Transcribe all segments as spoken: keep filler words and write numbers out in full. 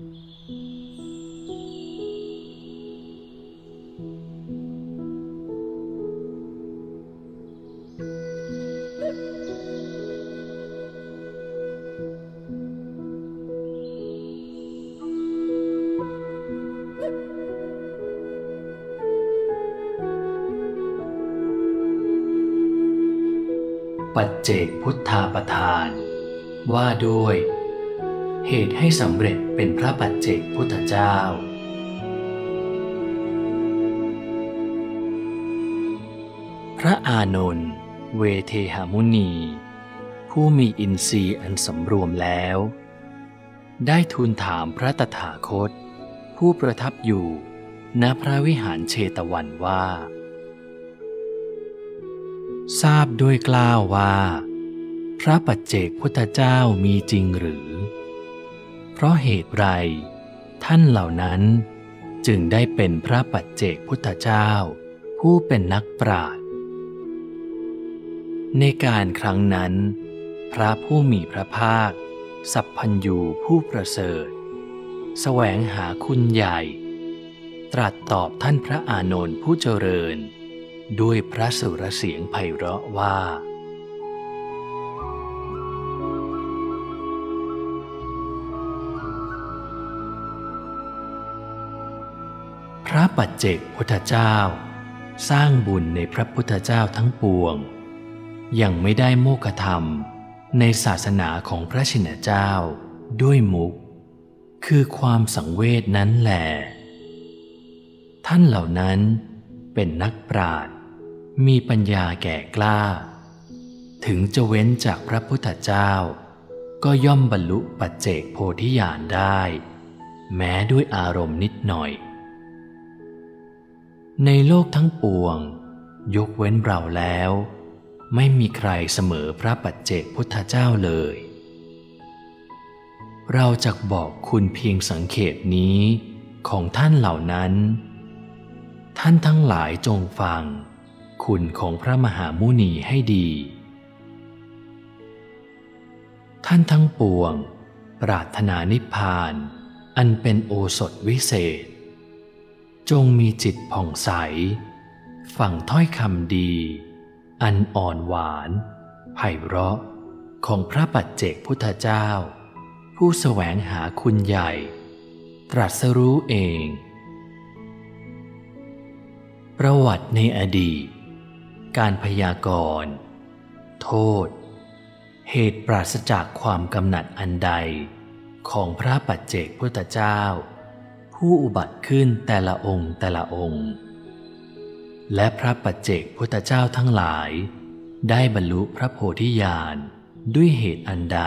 ปัจเจกพุทธาปทานว่าด้วยเหตุให้สำเร็จเป็นพระปัจเจกพุทธเจ้าพระอานนท์เวเทหมุนีผู้มีอินทรีย์อันสำรวมแล้วได้ทูลถามพระตถาคตผู้ประทับอยู่ณพระวิหารเชตวันว่าทราบด้วยกล่าวว่าพระปัจเจกพุทธเจ้ามีจริงหรือเพราะเหตุไรท่านเหล่านั้นจึงได้เป็นพระปัจเจกพุทธเจ้าผู้เป็นนักปราชญ์ในการครั้งนั้นพระผู้มีพระภาคสัพพัญญูผู้ประเสริฐแสวงหาคุณใหญ่ตรัสตอบท่านพระอานนท์ผู้เจริญด้วยพระสุรเสียงไพเราะว่าพระปัจเจกพุทธเจ้าสร้างบุญในพระพุทธเจ้าทั้งปวงยังไม่ได้โมฆะธรรมในศาสนาของพระชินเจ้าด้วยมุขคือความสังเวชนั้นแหละท่านเหล่านั้นเป็นนักปราชญ์มีปัญญาแก่กล้าถึงจะเว้นจากพระพุทธเจ้าก็ย่อมบรรลุปัจเจกโพธิญาณได้แม้ด้วยอารมณ์นิดหน่อยในโลกทั้งปวงยกเว้นเราแล้วไม่มีใครเสมอพระปัจเจกพุทธเจ้าเลยเราจักบอกคุณเพียงสังเขปนี้ของท่านเหล่านั้นท่านทั้งหลายจงฟังคุณของพระมหามุนีให้ดีท่านทั้งปวงปรารถนานิพพานอันเป็นโอสถวิเศษจงมีจิตผ่องใสฟังถ้อยคำดีอันอ่อนหวานไพเราะของพระปัจเจกพุทธเจ้าผู้แสวงหาคุณใหญ่ตรัสรู้เองประวัติในอดีตการพยากรณ์โทษเหตุปราศจากความกำหนัดอันใดของพระปัจเจกพุทธเจ้าผู้อุบัติขึ้นแต่ละองค์แต่ละองค์และพระปัจเจกพุทธเจ้าทั้งหลายได้บรรลุพระโพธิญาณด้วยเหตุอันใด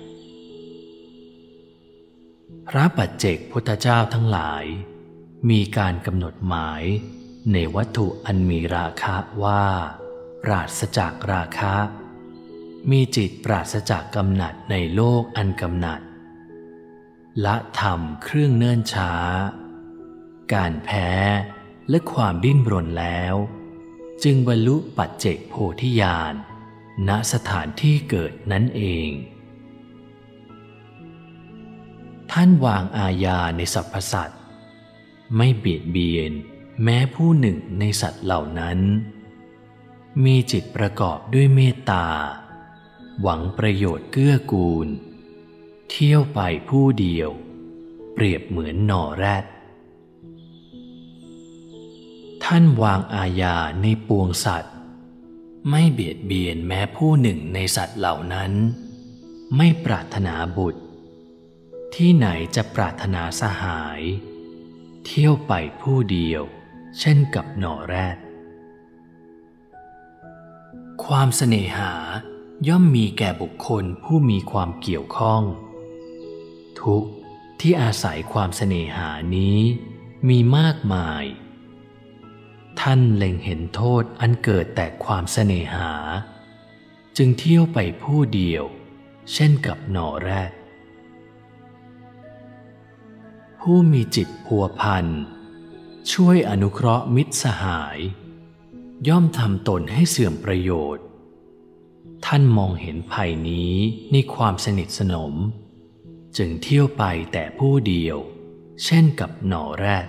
พระปัจเจกพุทธเจ้าทั้งหลายมีการกำหนดหมายในวัตถุอันมีราคะว่าปราศจากราคะมีจิตปราศจากกำหนัดในโลกอันกำหนัดละธรรมเครื่องเนิ่นช้าการแพ้และความดิ้นรนแล้วจึงบรรลุปัจเจกโพธิญาณณสถานที่เกิดนั่นเองท่านวางอาญาในสรรพสัตว์ไม่เบียดเบียนแม้ผู้หนึ่งในสัตว์เหล่านั้นมีจิตประกอบด้วยเมตตาหวังประโยชน์เกื้อกูลเที่ยวไปผู้เดียวเปรียบเหมือนหน่อแรดท่านวางอาญาในปวงสัตว์ไม่เบียดเบียนแม้ผู้หนึ่งในสัตว์เหล่านั้นไม่ปรารถนาบุตรที่ไหนจะปรารถนาสหายเที่ยวไปผู้เดียวเช่นกับหน่อแรดความเสน่หาย่อมมีแก่บุคคลผู้มีความเกี่ยวข้องทุกข์ที่อาศัยความเสน่หานี้มีมากมายท่านเล็งเห็นโทษอันเกิดแต่ความเสน่หาจึงเที่ยวไปผู้เดียวเช่นกับหน่อแรดผู้มีจิตพัวพันช่วยอนุเคราะห์มิตรสหายย่อมทำตนให้เสื่อมประโยชน์ท่านมองเห็นภัยนี้ในความสนิทสนมจึงเที่ยวไปแต่ผู้เดียวเช่นกับหน่อแรด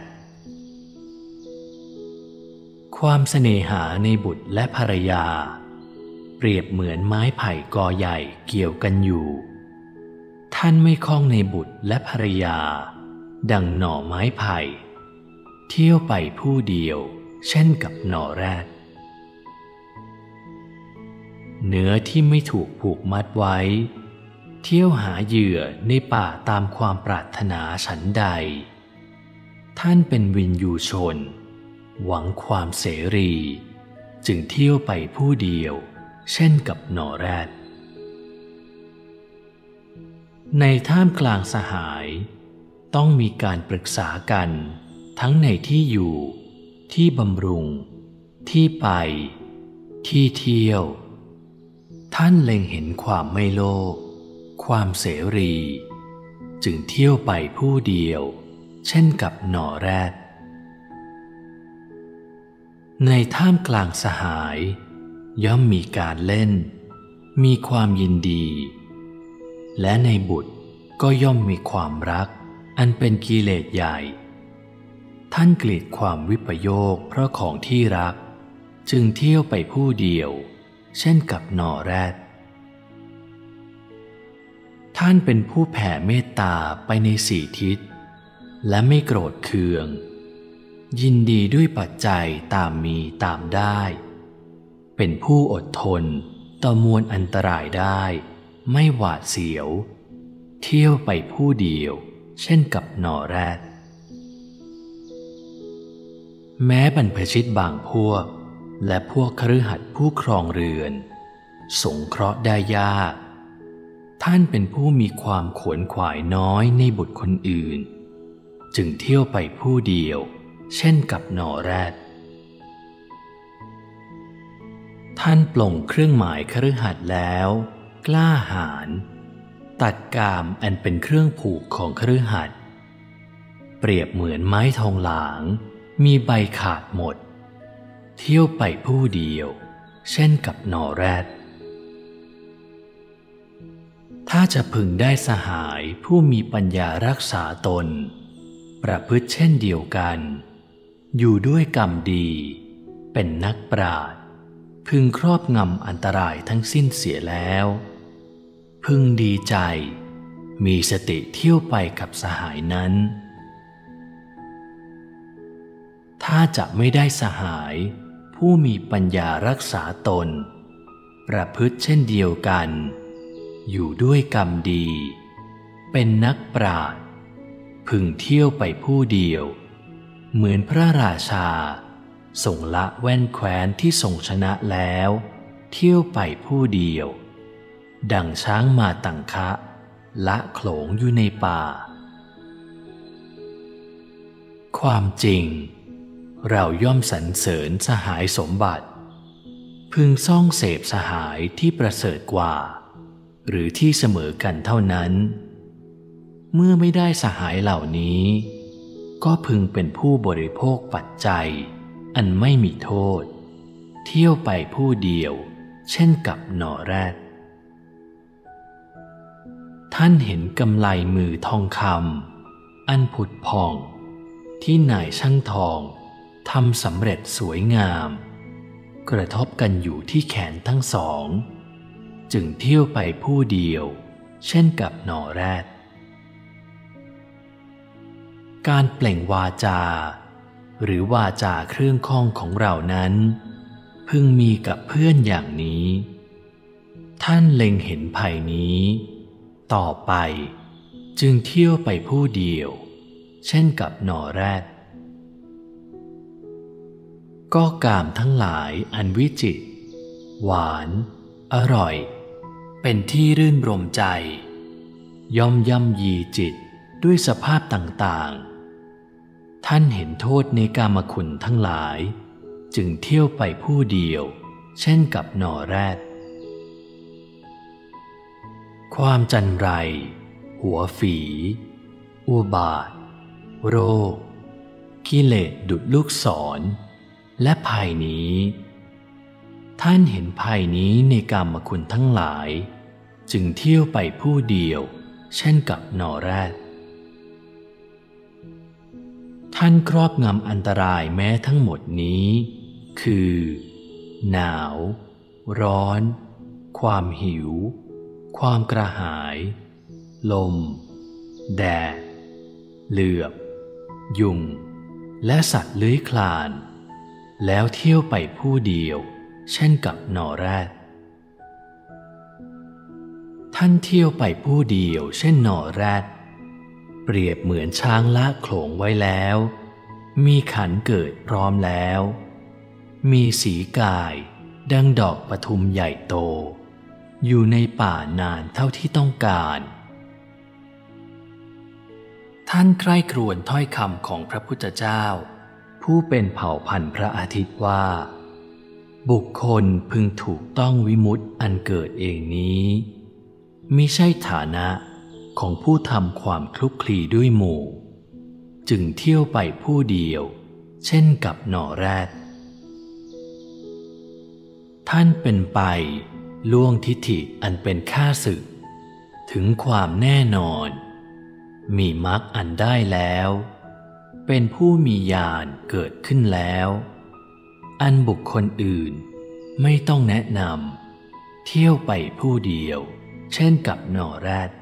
ความเสน่หาในบุตรและภรรยาเปรียบเหมือนไม้ไผ่กอใหญ่เกี่ยวกันอยู่ท่านไม่คล้องในบุตรและภรรยาดังหน่อไม้ไผ่เที่ยวไปผู้เดียวเช่นกับหน่อแรดเนื้อที่ไม่ถูกผูกมัดไว้เที่ยวหาเหยื่อในป่าตามความปรารถนาฉันใดท่านเป็นวินยูชนหวังความเสรีจึงเที่ยวไปผู้เดียวเช่นกับหน่อแรดในท่ามกลางสหายต้องมีการปรึกษากันทั้งในที่อยู่ที่บำรุงที่ไปที่เที่ยวท่านเล็งเห็นความไม่โลภความเสรีจึงเที่ยวไปผู้เดียวเช่นกับหน่อแรดในท่ามกลางสหายย่อมมีการเล่นมีความยินดีและในบุตรก็ย่อมมีความรักอันเป็นกิเลสใหญ่ท่านเกลียดความวิปโยคเพราะของที่รักจึงเที่ยวไปผู้เดียวเช่นกับหน่อแรดท่านเป็นผู้แผ่เมตตาไปในสี่ทิศและไม่โกรธเคืองยินดีด้วยปัจจัยตามมีตามได้เป็นผู้อดทนต่อมวลอันตรายได้ไม่หวาดเสียวเที่ยวไปผู้เดียวเช่นกับหน่อแรดแม้บรรพชิตบางพวกและพวกคฤหัสถ์ผู้ครองเรือนสงเคราะห์ได้ยากท่านเป็นผู้มีความขวนขวายน้อยในบุตรคนอื่นจึงเที่ยวไปผู้เดียวเช่นกับหน่อแรดท่านปลงเครื่องหมายคฤหัสถ์แล้วกล้าหาญตัดกามอันเป็นเครื่องผูกของคฤหัสถ์เปรียบเหมือนไม้ทองหลางมีใบขาดหมดเที่ยวไปผู้เดียวเช่นกับหน่อแรดถ้าจะพึงได้สหายผู้มีปัญญารักษาตนประพฤติเช่นเดียวกันอยู่ด้วยกรรมดีเป็นนักปราชญ์พึงครอบงำอันตรายทั้งสิ้นเสียแล้วพึงดีใจมีสติเที่ยวไปกับสหายนั้นถ้าจะไม่ได้สหายผู้มีปัญญารักษาตนประพฤติเช่นเดียวกันอยู่ด้วยกรรมดีเป็นนักปราชญ์พึงเที่ยวไปผู้เดียวเหมือนพระราชาทรงละแว่นแคว้นที่ทรงชนะแล้วเที่ยวไปผู้เดียวดังช้างมาตังคะละโขลงอยู่ในป่าความจริงเราย่อมสรรเสริญสหายสมบัติพึงซ่องเสพสหายที่ประเสริฐกว่าหรือที่เสมอกันเท่านั้นเมื่อไม่ได้สหายเหล่านี้ก็พึงเป็นผู้บริโภคปัจจัยอันไม่มีโทษเที่ยวไปผู้เดียวเช่นกับหน่อแรดท่านเห็นกำไลมือทองคำอันผุดผ่องที่นายช่างทองทำสำเร็จสวยงามกระทบกันอยู่ที่แขนทั้งสองจึงเที่ยวไปผู้เดียวเช่นกับหน่อแรดการเปล่งวาจาหรือวาจาเครื่องข้องของเรานั้นพึงมีกับเพื่อนอย่างนี้ท่านเล็งเห็นภัยนี้ต่อไปจึงเที่ยวไปผู้เดียวเช่นกับหน่อแรดก็กามทั้งหลายอันวิจิตรหวานอร่อยเป็นที่รื่นรมใจย่อมย่ำยีจิตด้วยสภาพต่างๆท่านเห็นโทษในกามคุณทั้งหลายจึงเที่ยวไปผู้เดียวเช่นกับหน่อแรดความจันไร หัวฝีอุบาทโรคกิเลสดุจลูกศรและภัยนี้ท่านเห็นภัยนี้ในกามคุณทั้งหลายจึงเที่ยวไปผู้เดียวเช่นกับนอแรดท่านครอบงำอันตรายแม้ทั้งหมดนี้คือหนาวร้อนความหิวความกระหายลมแดดเหลือบยุงและสัตว์เลื้อยคลานแล้วเที่ยวไปผู้เดียวเช่นกับนอแรดท่านเที่ยวไปผู้เดียวเช่นนอแรดเปรียบเหมือนช้างละโขลงไว้แล้วมีขันเกิดพร้อมแล้วมีสีกายดังดอกปทุมใหญ่โตอยู่ในป่านานเท่าที่ต้องการท่านใคร่ครวญถ้อยคำของพระพุทธเจ้าผู้เป็นเผ่าพันธุ์พระอาทิตย์ว่าบุคคลพึงถูกต้องวิมุตติอันเกิดเองนี้มิใช่ฐานะของผู้ทำความคลุกคลีด้วยหมู่จึงเที่ยวไปผู้เดียวเช่นกับนอแรดท่านเป็นไปล่วงทิฏฐิอันเป็นข้าศึกถึงความแน่นอนมีมรรคอันได้แล้วเป็นผู้มีญาณเกิดขึ้นแล้วอันบุคคลอื่นไม่ต้องแนะนำเที่ยวไปผู้เดียวเช่นกับนอแรด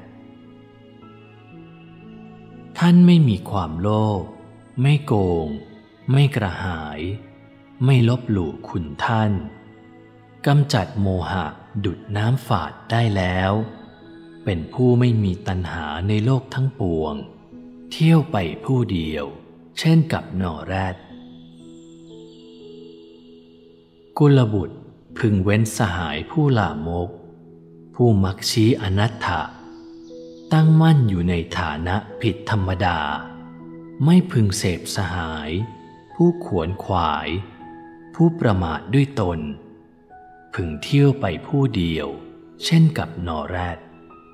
ท่านไม่มีความโลภไม่โกงไม่กระหายไม่ลบหลู่คุณท่านกำจัดโมหะดุจน้ำฝาดได้แล้วเป็นผู้ไม่มีตัณหาในโลกทั้งปวงเที่ยวไปผู้เดียวเช่นกับนอแรดกุลบุตรพึงเว้นสหายผู้ลามกผู้มักชี้อนัตถะตั้งมั่นอยู่ในฐานะผิดธรรมดาไม่พึงเสพสหายผู้ขวนขวายผู้ประมาทด้วยตนพึงเที่ยวไปผู้เดียวเช่นกับนอแรด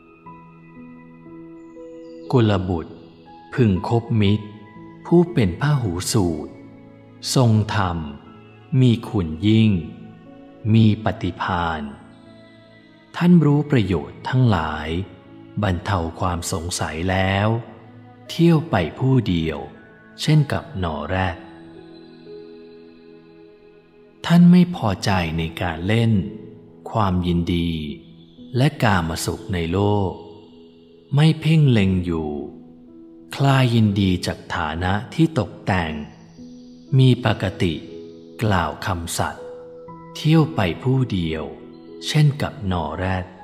กุลบุตรพึงคบมิตรผู้เป็นพหูสูตรทรงธรรมมีคุณยิ่งมีปฏิภาณท่านรู้ประโยชน์ทั้งหลายบรรเทาความสงสัยแล้วเที่ยวไปผู้เดียวเช่นกับนอแรดท่านไม่พอใจในการเล่นความยินดีและกามสุขในโลกไม่เพ่งเล็งอยู่คลายยินดีจากฐานะที่ตกแต่งมีปกติกล่าวคำสัตย์เที่ยวไปผู้เดียวเช่นกับนอแรด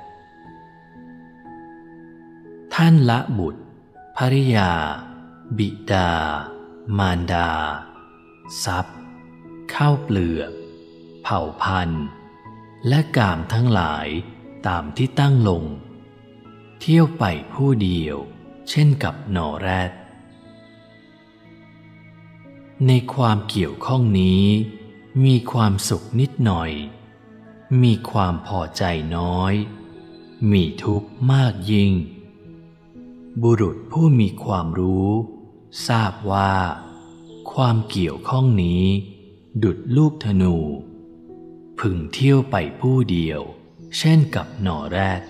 ท่านละบุตรภริยาบิดามารดาทรัพย์ข้าวเปลือกเผ่าพันธุ์และกามทั้งหลายตามที่ตั้งลงเที่ยวไปผู้เดียวเช่นกับนอแรดในความเกี่ยวข้องนี้มีความสุขนิดหน่อยมีความพอใจน้อยมีทุกข์มากยิ่งบุรุษผู้มีความรู้ทราบว่าความเกี่ยวข้องนี้ดุจลูกธนูพึงเที่ยวไปผู้เดียวเช่นกับนอแรด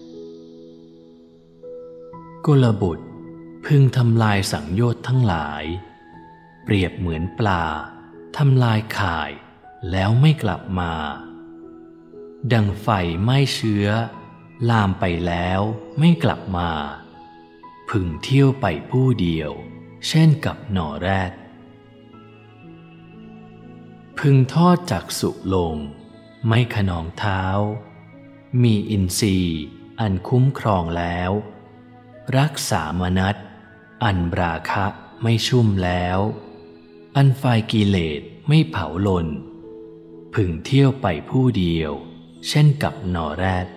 กุลบุตรพึงทำลายสังโยชน์ทั้งหลายเปรียบเหมือนปลาทำลายข่ายแล้วไม่กลับมาดังไฟไหม้เชื้อลามไปแล้วไม่กลับมาพึงเที่ยวไปผู้เดียวเช่นกับนอแรดพึงทอดจักษุลงไม่ขนองเท้ามีอินทรีย์อันคุ้มครองแล้วรักษามนัสอันราคะไม่ชุ่มแล้วอันไฟกิเลสไม่เผาลนพึงเที่ยวไปผู้เดียวเช่นกับนอแรด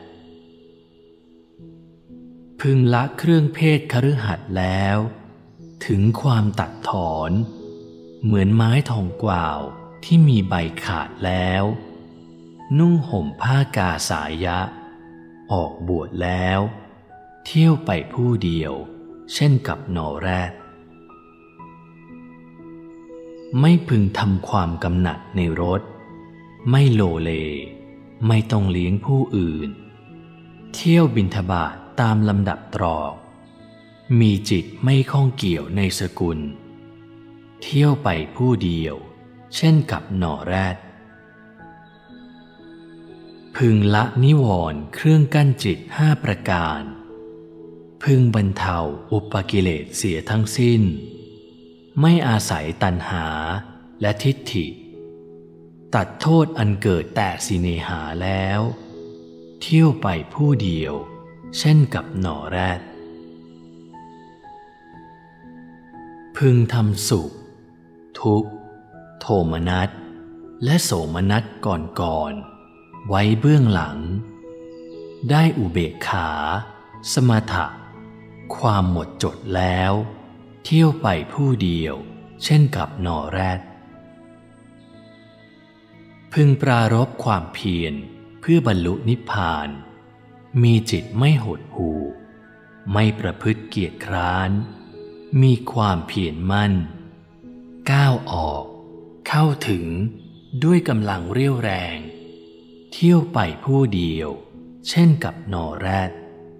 พึงละเครื่องเพศคฤหัสถ์แล้วถึงความตัดถอนเหมือนไม้ทองกวาวที่มีใบขาดแล้วนุ่งห่มผ้ากาสายะออกบวชแล้วเที่ยวไปผู้เดียวเช่นกับนอแรดไม่พึงทำความกำหนัดในรสไม่โลเลไม่ต้องเลี้ยงผู้อื่นเที่ยวบิณฑบาตตามลำดับตรอกมีจิตไม่ข้องเกี่ยวในสกุลเที่ยวไปผู้เดียวเช่นกับหน่อแรดพึงละนิวรณ์เครื่องกั้นจิตห้าประการพึงบรรเทาอุปกิเลสเสียทั้งสิ้นไม่อาศัยตัณหาและทิฏฐิตัดโทษอันเกิดแต่สิเนหาแล้วเที่ยวไปผู้เดียวเช่นกับหน่อแรดพึงทำสุขทุกข์โทมนัสและโสมนัสก่อนๆไว้เบื้องหลังได้อุเบกขาสมถะความหมดจดแล้วเที่ยวไปผู้เดียวเช่นกับหน่อแรดพึงปรารภความเพียรเพื่อบรรลุนิพพานมีจิตไม่หดหู่ไม่ประพฤติเกียจคร้านมีความเพียรมั่นก้าวออกเข้าถึงด้วยกำลังเรี่ยวแรงเที่ยวไปผู้เดียวเช่นกับหน่อแรด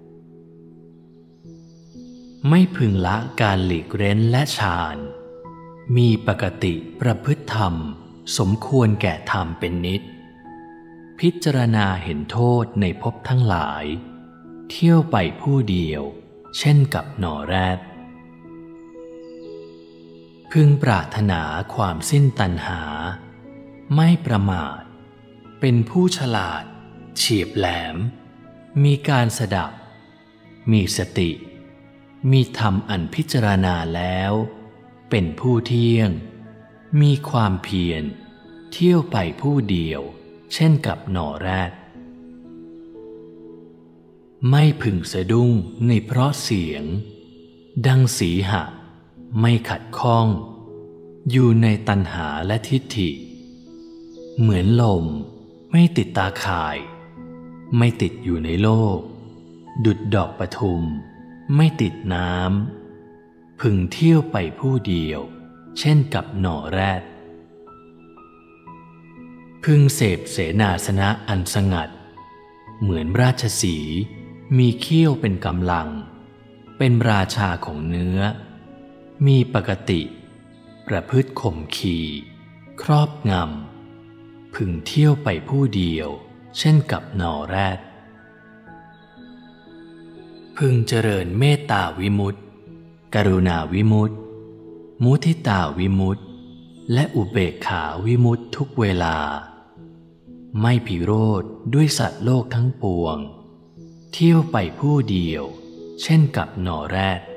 ไม่พึงละการหลีกเร้นและฌานมีปกติประพฤติธรรมสมควรแก่ธรรมเป็นนิจพิจารณาเห็นโทษในภพทั้งหลายเที่ยวไปผู้เดียวเช่นกับหน่อแรดพึงปรารถนาความสิ้นตัณหาไม่ประมาทเป็นผู้ฉลาดเฉียบแหลมมีการสดับมีสติมีธรรมอันพิจารณาแล้วเป็นผู้เที่ยงมีความเพียรเที่ยวไปผู้เดียวเช่นกับหน่อแรดไม่พึงสะดุ้งในเพราะเสียงดังสีหะไม่ขัดข้องอยู่ในตัณหาและทิฏฐิเหมือนลมไม่ติดตาข่ายไม่ติดอยู่ในโลกดุจดอกปทุมไม่ติดน้ำพึงเที่ยวไปผู้เดียวเช่นกับหน่อแรดพึงเสพเสนาสนะอันสงัดเหมือนราชสีห์มีเขี้ยวเป็นกำลังเป็นราชาของเนื้อมีปกติประพฤติข่มขีครอบงำพึงเที่ยวไปผู้เดียวเช่นกับหน่อแรดพึงเจริญเมตตาวิมุตติกรุณาวิมุตติมุทิตาวิมุตติและอุเบกขาวิมุตติทุกเวลาไม่พิโรธด้วยสัตว์โลกทั้งปวงเที่ยวไปผู้เดียวเช่นกับหน่อแรด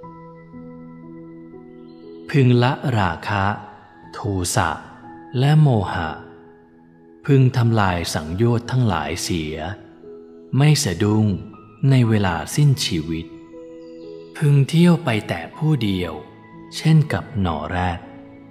พึงละราคะโทสะและโมหะพึงทำลายสังโยชน์ทั้งหลายเสียไม่สะดุ้งในเวลาสิ้นชีวิตพึงเที่ยวไปแต่ผู้เดียวเช่นกับหน่อแรด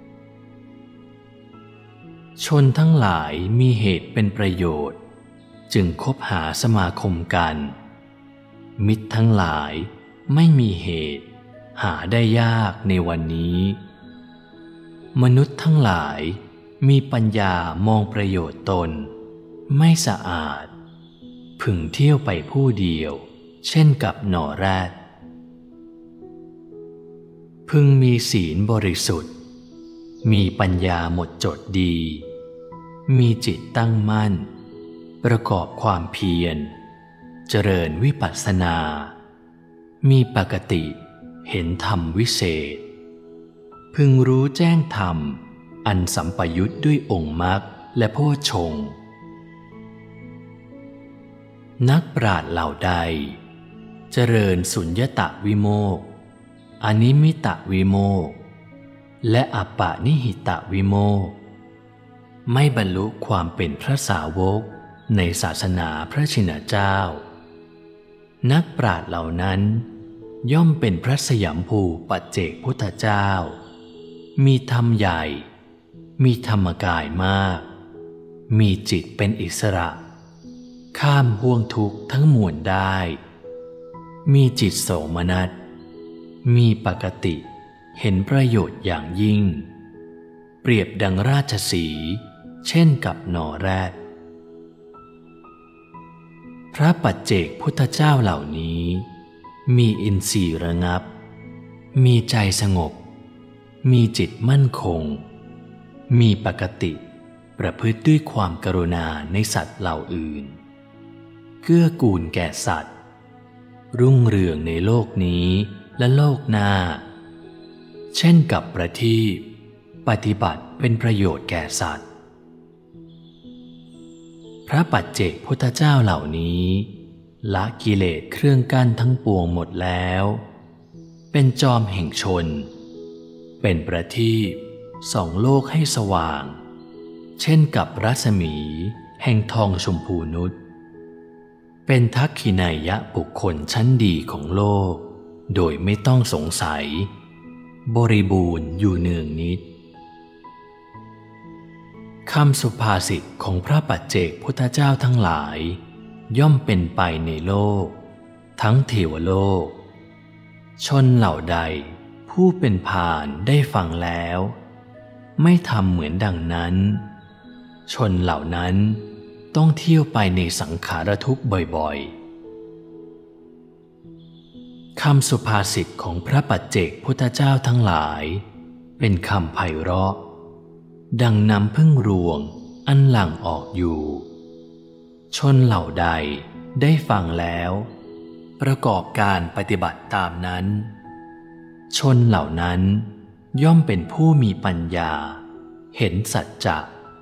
ชนทั้งหลายมีเหตุเป็นประโยชน์จึงคบหาสมาคมกันมิตรทั้งหลายไม่มีเหตุหาได้ยากในวันนี้มนุษย์ทั้งหลายมีปัญญามองประโยชน์ตนไม่สะอาดพึงเที่ยวไปผู้เดียวเช่นกับหน่อแรดพึงมีศีลบริสุทธิ์มีปัญญาหมดจดดีมีจิตตั้งมั่นประกอบความเพียรเจริญวิปัสสนามีปกติเห็นธรรมวิเศษพึงรู้แจ้งธรรมอันสัมปยุตด้วยองค์มรรคและโพชฌงค์นักปราชญ์เหล่าใดเจริญสุญญตวิโมกข์อนิมิตวิโมกข์และอัปปนิหิตวิโมกข์ไม่บรรลุความเป็นพระสาวกในศาสนาพระชินเจ้านักปราชญ์เหล่านั้นย่อมเป็นพระสยามภูปัจเจกพุทธเจ้ามีธรรมใหญ่มีธรรมกายมากมีจิตเป็นอิสระข้ามห่วงทุกข์ทั้งมวลได้มีจิตโสมนัสมีปกติเห็นประโยชน์อย่างยิ่งเปรียบดังราชสีห์เช่นกับหน่อแรดพระปัจเจกพุทธเจ้าเหล่านี้มีอินทรีย์ระงับมีใจสงบมีจิตมั่นคงมีปกติประพฤติด้วยความกรุณาในสัตว์เหล่าอื่นเกื้อกูลแก่สัตว์รุ่งเรืองในโลกนี้และโลกหน้าเช่นกับประทีปปฏิบัติเป็นประโยชน์แก่สัตว์พระปัจเจกพุทธเจ้าเหล่านี้ละกิเลสเครื่องกั้นทั้งปวงหมดแล้วเป็นจอมแห่งชนเป็นประทีปส่องโลกให้สว่างเช่นกับรัศมีแห่งทองชมพูนุชเป็นทักขินัยยะบุคคลชั้นดีของโลกโดยไม่ต้องสงสัยบริบูรณ์อยู่เนืองนิดคำสุภาษิตของพระปัจเจกพุทธเจ้าทั้งหลายย่อมเป็นไปในโลกทั้งเทวโลกชนเหล่าใดผู้เป็นพาลได้ฟังแล้วไม่ทำเหมือนดังนั้นชนเหล่านั้นต้องเที่ยวไปในสังขารทุกข์บ่อยๆคำสุภาษิตของพระปัจเจกพุทธเจ้าทั้งหลายเป็นคำไพเราะดังน้ำพึ่งรวงอันหลั่งออกอยู่ชนเหล่าใดได้ฟังแล้วประกอบการปฏิบัติตามนั้นชนเหล่านั้นย่อมเป็นผู้มีปัญญาเห็นสัจจะ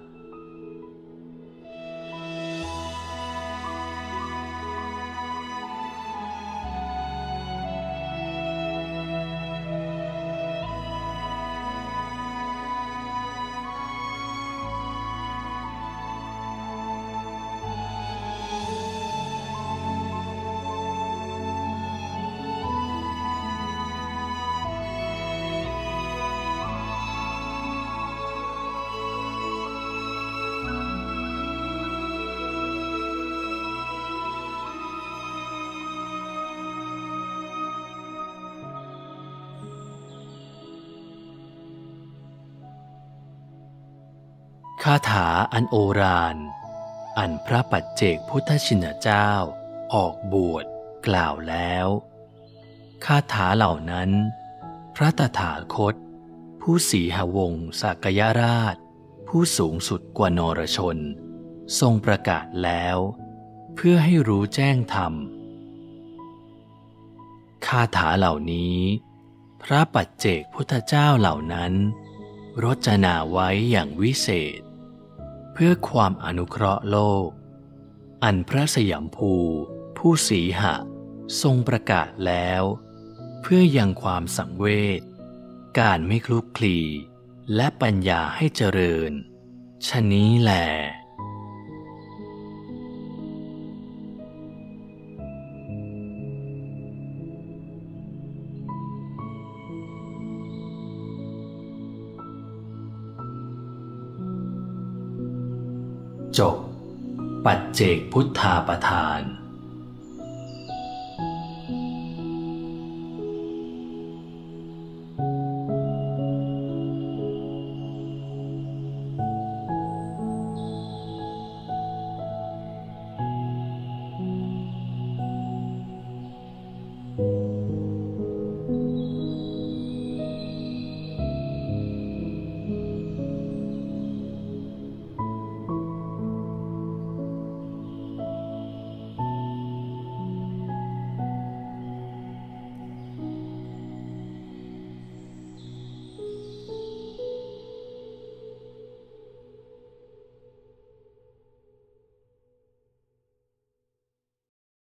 คาถาอันโอฬารอันพระปัจเจกพุทธชินเจ้าออกบวชกล่าวแล้วคาถาเหล่านั้นพระตถาคตผู้สีหวงศ์สากยราชผู้สูงสุดกว่านรชนทรงประกาศแล้วเพื่อให้รู้แจ้งธรรมคาถาเหล่านี้พระปัจเจกพุทธเจ้าเหล่านั้นรจนาไว้อย่างวิเศษเพื่อความอนุเคราะห์โลกอันพระสยามภูผู้สีหะทรงประกาศแล้วเพื่อยังความสังเวชการไม่คลุกคลีและปัญญาให้เจริญฉะนี้แลจบปัจเจกพุทธาประทาน